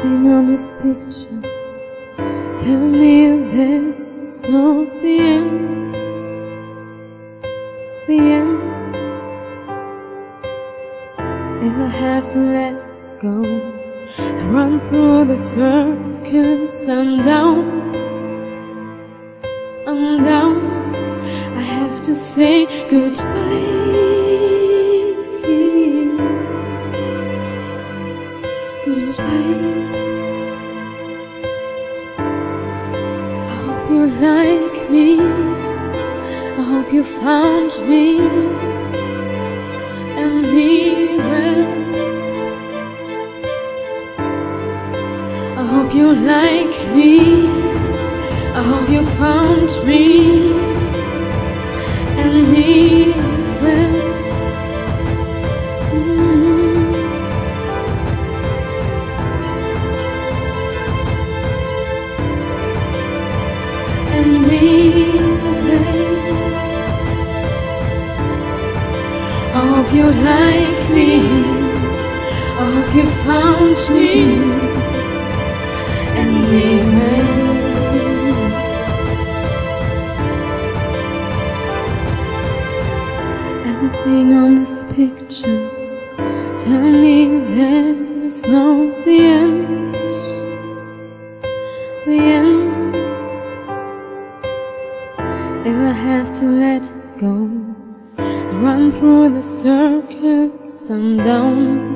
Anything on these pictures tell me that it's not the end. The end. If I have to let go and run through the circuits, I'm down. I'm down. I have to say goodbye. Goodbye. I hope you like me. I hope you found me and me well. I hope you like me. I hope you found me and me well. And me well. I hope you like me. I hope you found me and me well. Anything on these pictures tell me that it's not the end. The end. If I have to let go, run through the circuits, I'm down.